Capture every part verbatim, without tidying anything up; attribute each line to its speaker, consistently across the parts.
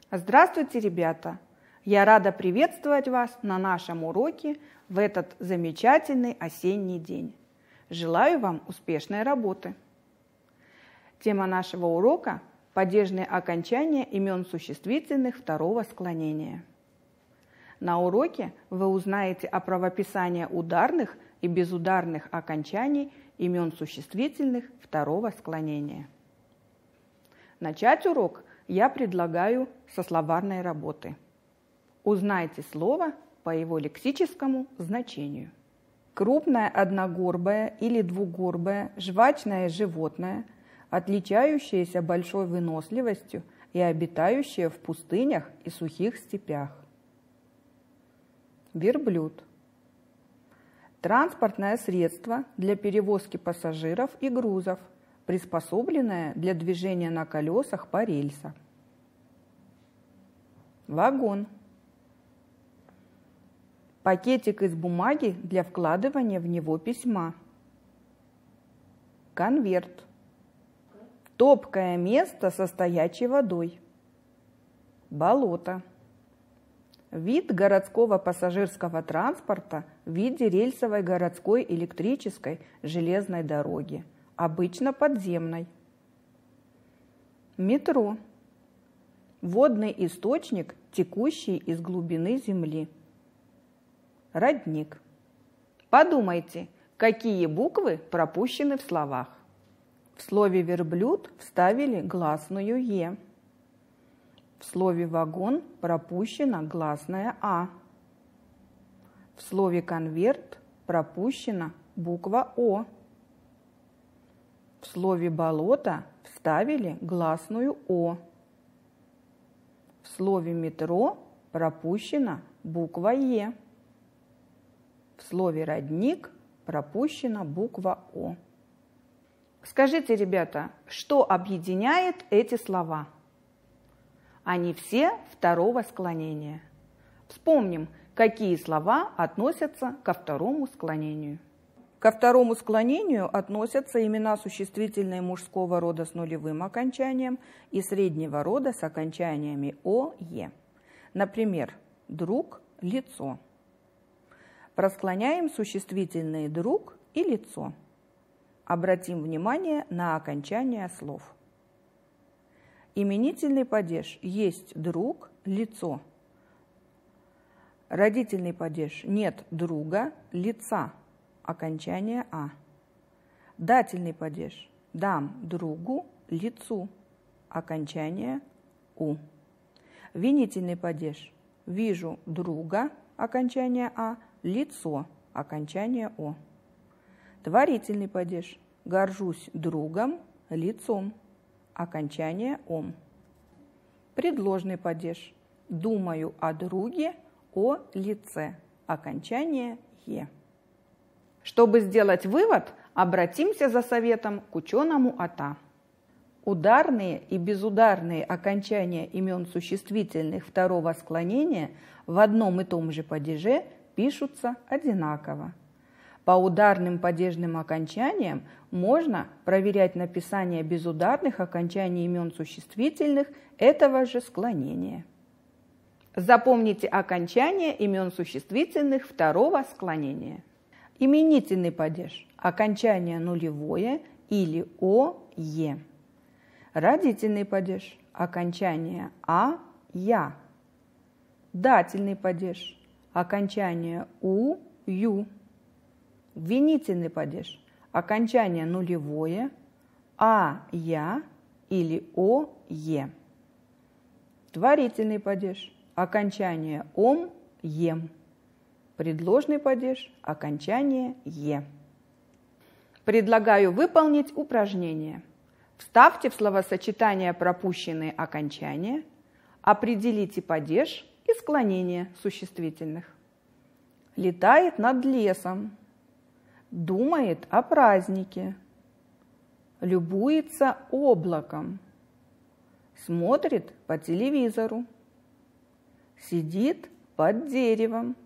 Speaker 1: Здравствуйте, ребята! Я рада приветствовать вас на нашем уроке в этот замечательный осенний день. Желаю вам успешной работы. Тема нашего урока – падежные окончания имен существительных второго склонения. На уроке вы узнаете о правописании ударных и безударных окончаний имен существительных второго склонения. Начать урок я предлагаю со словарной работы. Узнайте слово по его лексическому значению. Крупное одногорбое или двугорбое жвачное животное, отличающееся большой выносливостью и обитающее в пустынях и сухих степях. Верблюд. Транспортное средство для перевозки пассажиров и грузов, приспособленное для движения на колесах по рельсам. Вагон. Пакетик из бумаги для вкладывания в него письма. Конверт. Топкое место со стоячей водой. Болото. Вид городского пассажирского транспорта в виде рельсовой городской электрической железной дороги, обычно подземной. Метро. Водный источник, текущий из глубины земли. Родник. Подумайте, какие буквы пропущены в словах. В слове «верблюд» вставили гласную «е». В слове «вагон» пропущена гласная «а». В слове «конверт» пропущена буква «о». В слове «болото» вставили гласную «о». В слове «метро» пропущена буква «е». В слове «родник» пропущена буква «о». Скажите, ребята, что объединяет эти слова? Они все второго склонения. Вспомним, какие слова относятся ко второму склонению. Ко второму склонению относятся имена существительные мужского рода с нулевым окончанием и среднего рода с окончаниями «о», «е». Например, друг, лицо. Просклоняем существительные друг и лицо. Обратим внимание на окончания слов. Именительный падеж есть друг, лицо. Родительный падеж нет друга, лица. Окончание «а». Дательный падеж дам другу, лицу. Окончание «у». Винительный падеж вижу друга, окончание «а», лицо, окончание «о». Творительный падеж горжусь другом, лицом, окончание «ом». Предложный падеж думаю о друге, о лице, окончание «е». Чтобы сделать вывод, обратимся за советом к ученому АТА. Ударные и безударные окончания имен существительных второго склонения в одном и том же падеже пишутся одинаково. По ударным падежным окончаниям можно проверять написание безударных окончаний имен существительных этого же склонения. Запомните окончания имен существительных второго склонения. Именительный падеж – окончание нулевое или «о», «е». Родительный падеж – окончание «а», «я». Дательный падеж – окончание «у», «ю». Винительный падеж – окончание нулевое «а», «я» или «о», «е». Творительный падеж – окончание «ом», «ем». Предложный падеж – окончание «е». Предлагаю выполнить упражнение. Вставьте в словосочетание пропущенные окончания, определите падеж и склонение существительных. Летает над лесом, думает о празднике, любуется облаком, смотрит по телевизору, сидит под деревом,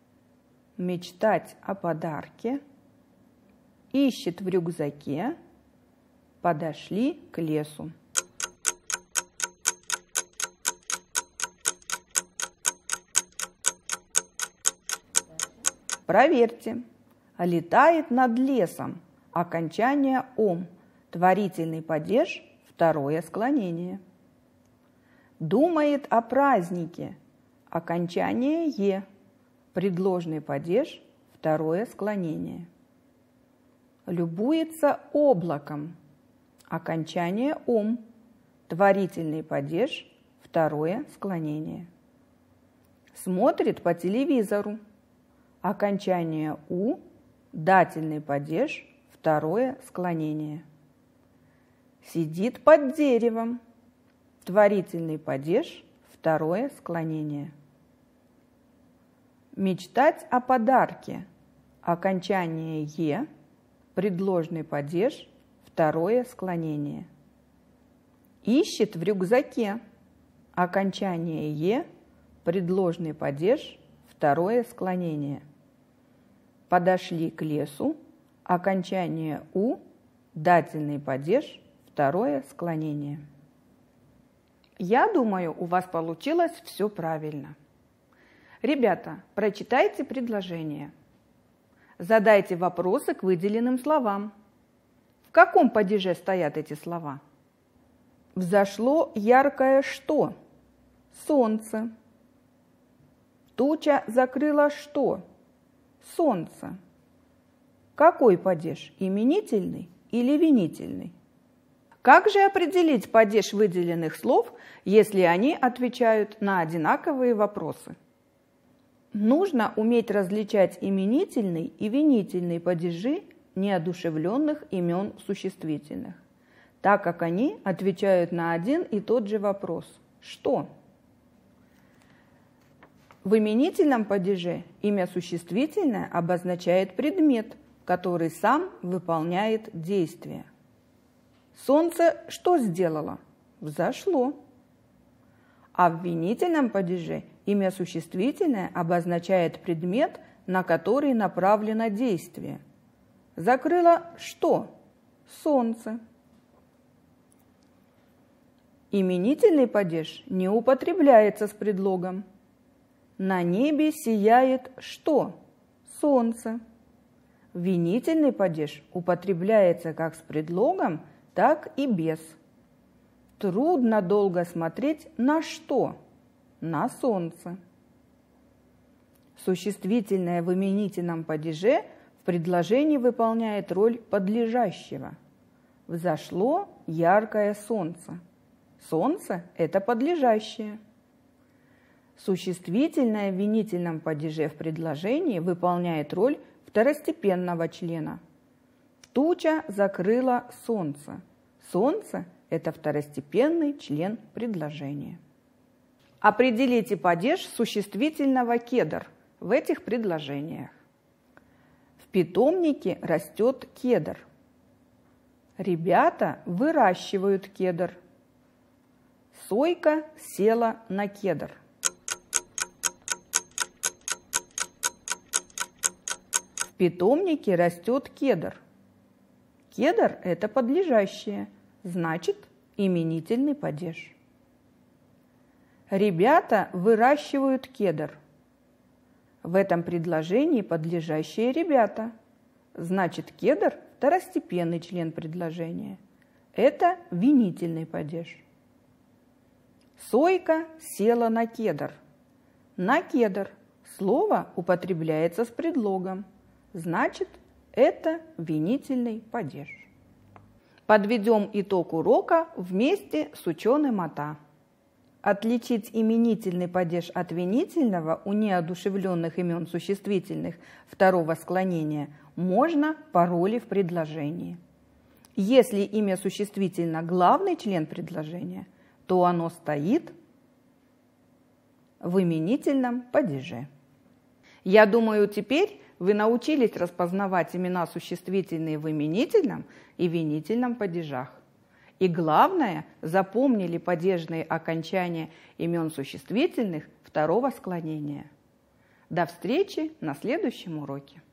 Speaker 1: мечтать о подарке, ищет в рюкзаке, подошли к лесу. Проверьте. Летает над лесом. Окончание «ом». Творительный падеж, второе склонение. Думает о празднике. Окончание «е». Предложный падеж, второе склонение. Любуется облаком. Окончание «ом». Творительный падеж, второе склонение. Смотрит по телевизору. Окончание «у». Дательный падеж, второе склонение. Сидит под деревом. Творительный падеж, второе склонение. Мечтать о подарке. Окончание «е». Предложный падеж, второе склонение. Ищет в рюкзаке. Окончание «е». Предложный падеж, второе склонение. Подошли к лесу. Окончание «у». Дательный падеж, второе склонение. Я думаю, у вас получилось все правильно. Ребята, прочитайте предложение. Задайте вопросы к выделенным словам. В каком падеже стоят эти слова? Взошло яркое что? Солнце. Туча закрыла что? Солнце. Какой падеж? Именительный или винительный? Как же определить падеж выделенных слов, если они отвечают на одинаковые вопросы? Нужно уметь различать именительный и винительный падежи неодушевленных имен существительных, так как они отвечают на один и тот же вопрос – что? В именительном падеже имя существительное обозначает предмет, который сам выполняет действие. Солнце что сделало? Взошло. А в винительном падеже имя существительное обозначает предмет, на который направлено действие. Закрыло что? Солнце. Именительный падеж не употребляется с предлогом. На небе сияет что? Солнце. Винительный падеж употребляется как с предлогом, так и без. Трудно долго смотреть на что? На солнце. Существительное в именительном падеже в предложении выполняет роль подлежащего. Взошло яркое солнце. Солнце – это подлежащее. Существительное в винительном падеже в предложении выполняет роль второстепенного члена. Туча закрыла солнце. Солнце – это второстепенный член предложения. Определите падеж существительного кедр в этих предложениях. В питомнике растет кедр. Ребята выращивают кедр. Сойка села на кедр. В питомнике растет кедр. Кедр – это подлежащее, значит, именительный падеж. Ребята выращивают кедр. В этом предложении подлежащие ребята, значит, кедр – второстепенный член предложения. Это винительный падеж. Сойка села на кедр. На кедр слово употребляется с предлогом, значит, это винительный падеж. Подведем итог урока вместе с ученым АТА. Отличить именительный падеж от винительного у неодушевленных имен существительных второго склонения можно по роли в предложении. Если имя существительно главный член предложения, то оно стоит в именительном падеже. Я думаю, теперь вы научились распознавать имена существительные в именительном и винительном падежах. И главное, запомнили падежные окончания имен существительных второго склонения. До встречи на следующем уроке.